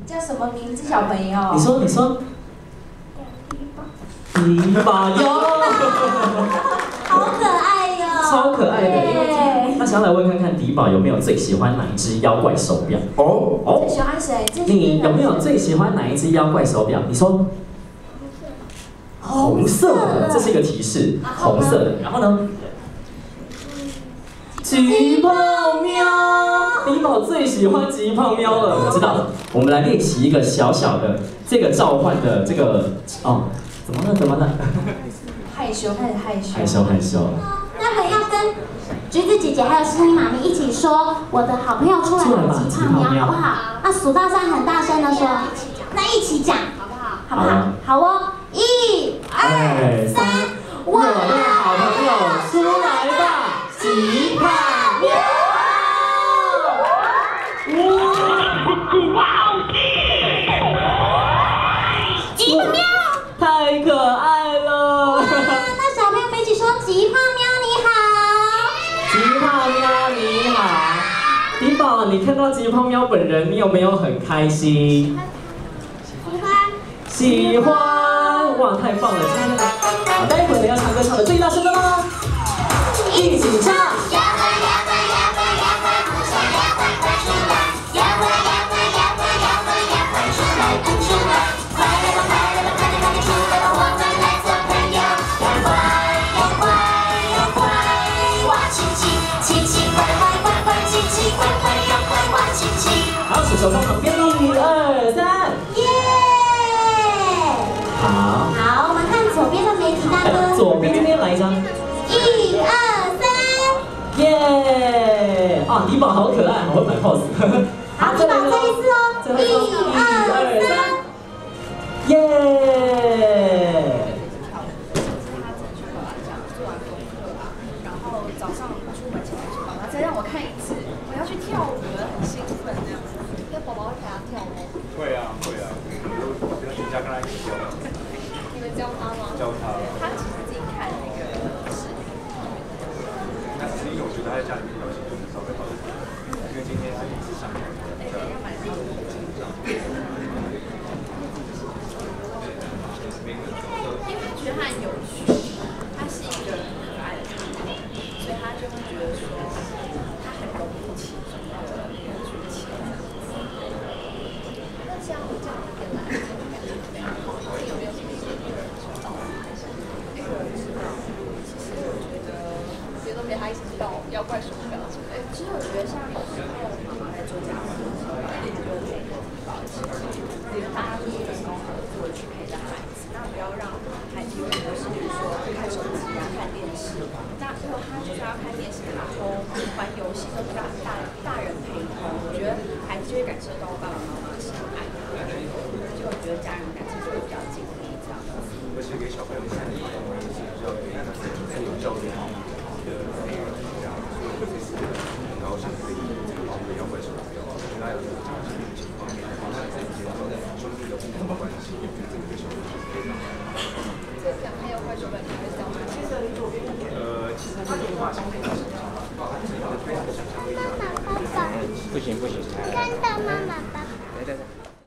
叫什么名字？小朋友？ 你说。迪宝哟， 好可爱哟！ 超可爱的，因为那想要来问看看迪宝有没有最喜欢哪一只妖怪手表？ 最喜欢谁？ 你有没有最喜欢哪一只妖怪手表？你说。红色的，这是一个提示，红色的。然后呢？吉胖喵，迪宝最喜欢吉胖喵了。我知道了，我们来练习一个小小的这个召唤的这个怎么了？ 害羞，开始害羞。 那个要跟橘子姐姐还有心灵妈咪一起说，我的好朋友出来了，吉胖喵，好不好？那数到3，很大声的说，那一起讲，好不好？好哦，1、2、3，我的好朋友出来吧，吉胖喵！吉胖喵！ 太可爱了！ 那小朋友们一起说：吉胖喵你好！ 吉胖喵你好！迪宝，你看到吉胖喵本人，你有没有很开心？喜欢！哇，太棒了！好，待会儿要唱歌唱的最大声的吗？一起唱！好，手手放旁边，1、2、3， 耶！好，我们看左边的媒体大哥。 左边这边来一张。 1、2、3， 耶！啊，迪宝好可爱，好会摆 pose。 好，迪宝再一次哦。1、2、3， 耶！ 然后早上出门前还去帮他再让我看一次，我要去跳舞了，很兴奋这样子。那宝宝会陪他跳吗？ 会啊，我全家跟他一起跳。 你们教他吗？ 教他。 他其实自己看那个视频。 那只是因为我觉得他在家里面表现就是稍微好一点，因为今天他一直上台。 要买那个。因为他觉得他很有趣，他是一个很可爱的小朋友，所以他就会觉得说他很融入其中的那个剧情。那这样我这样一边来，感觉怎么样？有没有什么建议说到还是其实我觉得，比如说陪他一起到妖怪手表之类的。其实我觉得像有时候妈妈在做家事的时候，就可以保持，比如大家就是分工合作去陪着孩子。那不要让孩子永远都是，比如说看手机啊、看电视。那如果他就是要看电视、卡通、玩游戏，都是让大人陪同，我觉得孩子就会感受到爸爸妈妈的相爱。就我觉得家人感情就会比较紧密这样子。 而且给小朋友看。